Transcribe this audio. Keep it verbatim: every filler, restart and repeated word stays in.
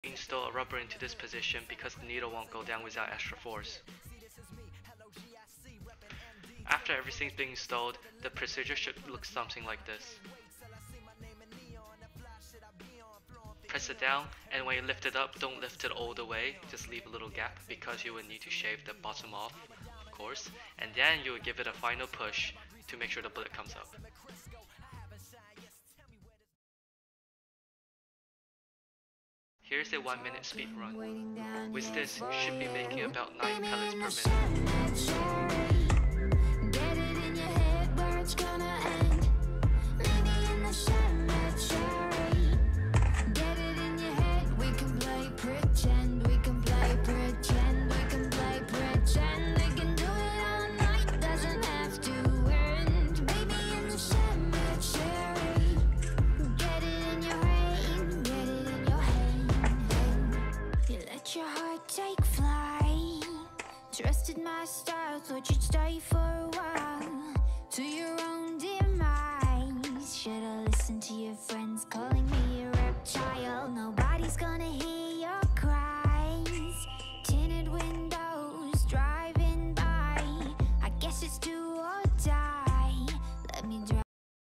Install a rubber into this position because the needle won't go down without extra force. After everything's been installed, the procedure should look something like this. Press it down, and when you lift it up, don't lift it all the way, just leave a little gap because you will need to shave the bottom off, of course, and then you will give it a final push to make sure the bullet comes up. Here's a one minute speed run. With this, you should be making about nine pellets per minute. Trusted my style, thought you'd stay for a while. To your own demise. Should've listened to your friends calling me a reptile. Nobody's gonna hear